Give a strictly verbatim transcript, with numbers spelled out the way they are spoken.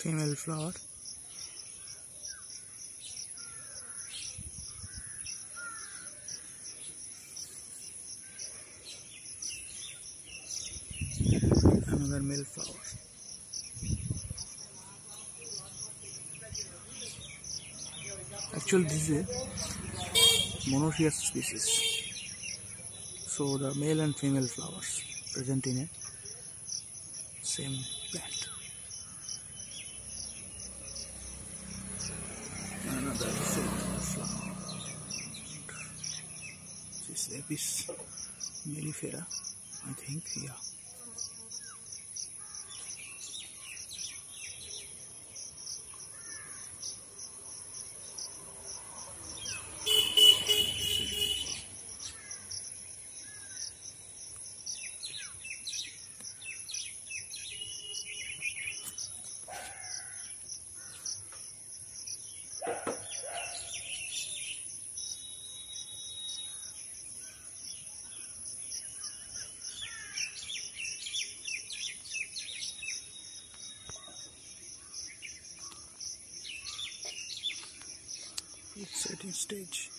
female flower. Another male flower. Actually, this is a monocious species. So the male and female flowers present in a same plant. Another silver flower. This is Apis mellifera, I think. Yeah. It's setting stage.